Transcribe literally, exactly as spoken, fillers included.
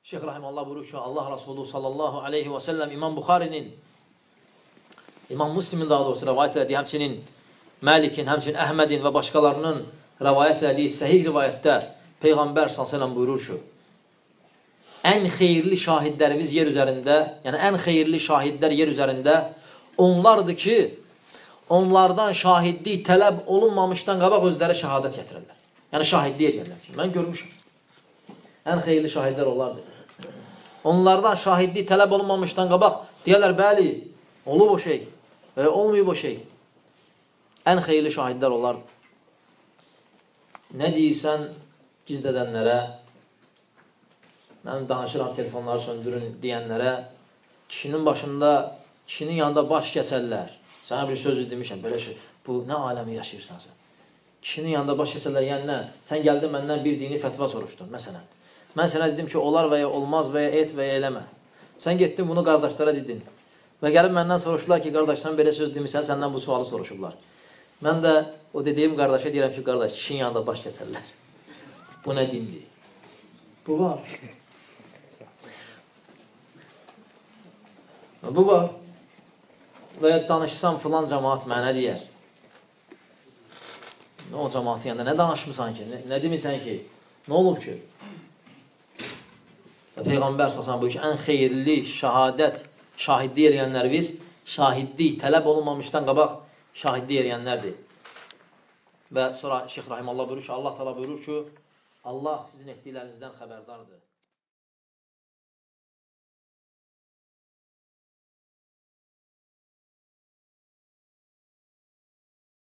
Şeyh Rahimallah buyurur ki, Allah Resulü sallallahu aleyhi və səlləm İmam Buxarinin, İmam Müslimin daha doğrusu rəvayət elədiyi, həmçinin Məlikin, həmçinin Əhmədin və başqalarının rəvayət elədiyi səhih rivayətdə Peyğəmbər sallallahu aleyhi və səlləm buyurur ki, ən xeyirli şahidlərimiz yer üzərində, yəni ən xeyirli şahidlər yer üzərində onlardır ki, onlardan şahidlik tələb olunmamışdan qabaq özləri şəhadət gətirirlər. Yəni şahidlik edirlər ki, mən görmüşəm. Ən xeyirli şahidlər onlardır. Onlardan şahidlik tələb olunmamışdan qabaq deyərlər, bəli, olub o şey və olmayıb o şey. Ən xeyirli şahidlər onlardır. Nə deyirsən gizlədənlərə, mən danışıram, telefonları söndürün deyənlərə, kişinin başında, kişinin yanında baş kəsərlər. Sənə bir söz demişəm, belə şey, bu nə aləmi yaşayırsan sən? Kişinin yanında baş kəsərlər, yəni nə? Sən gəldin məndən bir dini fətva soruşdun, məsələn. Mən sənə dedim ki, olar və ya olmaz və ya et və ya eləmə. Sən getdin bunu qardaşlara dedin. Və gəlib məndən soruşdular ki, qardaş, sən belə söz demişsən, səndən bu sualı soruşublar. Mən də o dediyim qardaşa deyirəm ki, qardaş, kişinin yanında baş kəsərlər. Bu nə dindir? Bu var. Bu var. Və ya danışsam filan cəmaat mənə deyər. O cəmaatın yanında nə danışmısan ki? Nə, nə demirsən ki? Nə olub ki? Peyğəmbər sallallahu buyur ki, ən xeyirli şəhadət, şahidlik eləyənlər biz, şahidlik tələb olunmamışdan qabaq şahidlik eləyənlərdir. Və sonra Şeyx Rahimallah buyurur ki, Allah təala buyurur ki, Allah sizin etdiklərinizdən xəbərdardır.